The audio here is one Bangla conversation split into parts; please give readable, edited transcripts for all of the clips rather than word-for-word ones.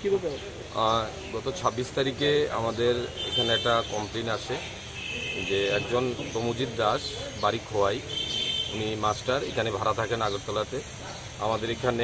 গত ২৬ তারিখে আমাদের এখানে একটা কমপ্লেন আসে যে একজন তমুজিৎ দাস, বাড়ি খোয়াই, উনি মাস্টার, এখানে ভাড়া থাকেন আগরতলাতে। আমাদের এখানে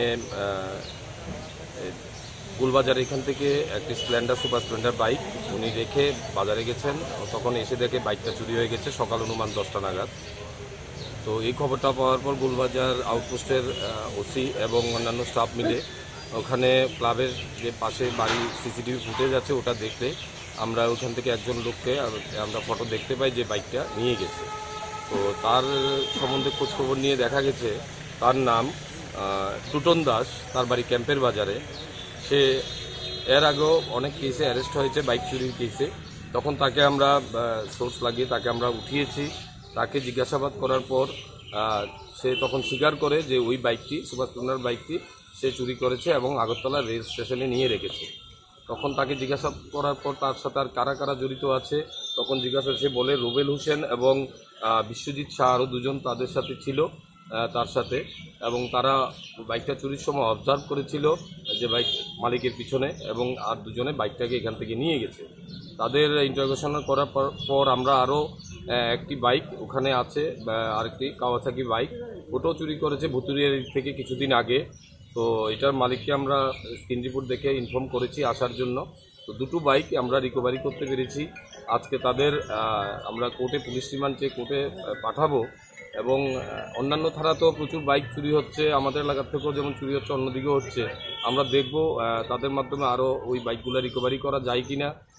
গুলবাজার এখান থেকে একটি স্প্লেন্ডার, সুপার স্প্লেন্ডার বাইক উনি রেখে বাজারে গেছেন। তখন এসে দেখে বাইকটা চুরি হয়ে গেছে সকাল অনুমান 10টা নাগাদ। তো এই খবরটা পাওয়ার পর গুলবাজার আউটপোস্টের ওসি এবং অন্যান্য স্টাফ মিলে ওখানে ক্লাবের যে পাশে বাড়ি সিসিটিভি ফুটেজ আছে ওটা দেখতে আমরা ওখান থেকে একজন লোককে আমরা ফটো দেখতে পাই যে বাইকটা নিয়ে গেছে। তো তার সম্বন্ধে খোঁজখবর নিয়ে দেখা গেছে তার নাম টুটন দাস, তার বাড়ি ক্যাম্পের বাজারে। সে এর আগেও অনেক কেসে অ্যারেস্ট হয়েছে বাইক চুরির কেসে। তখন তাকে আমরা সোর্স লাগিয়ে তাকে আমরা উঠিয়েছি। তাকে জিজ্ঞাসাবাদ করার পর সে তখন স্বীকার করে যে ওই বাইকটি, সুপার স্প্লেন্ডার বাইকটি সে চুরি করেছে এবং আগরতলা রেল স্টেশনে নিয়ে রেখেছে। তখন তাকে জিজ্ঞাসাবাদ করার পর তার সাথে আর কারা কারা জড়িত আছে তখন জিজ্ঞাসা সে বলে রুবেল হোসেন এবং বিশ্বজিৎ শাহ আরও দুজন তাদের সাথে ছিল তার সাথে, এবং তারা বাইকটা চুরির সময় অবজার্ভ করেছিল যে বাইক মালিকের পিছনে, এবং আর দুজনে বাইকটাকে এখান থেকে নিয়ে গেছে। তাদের ইন্টারোগেশন করার পর আমরা আরও একটি বাইক ওখানে আছে, আরেকটি কাওয়াসাকি বাইক, ওটাও চুরি করেছে ভুতুরিয়ার থেকে কিছুদিন আগে। তো এটার মালিককে আমরা স্ক্রিন রিপোর্ট দেখে ইনফর্ম করেছি আসার জন্য। তো দুটো বাইক আমরা রিকভারি করতে পেরেছি। আজকে তাদের আমরা কোর্টে পুলিশ রিমান্ড চেয়ে কোর্টে পাঠাবো। এবং অন্যান্য থানাতেও প্রচুর বাইক চুরি হচ্ছে, আমাদের এলাকার থেকেও যেমন চুরি হচ্ছে অন্যদিকেও হচ্ছে। আমরা দেখব তাদের মাধ্যমে আরও ওই বাইকগুলো রিকভারি করা যায় কিনা।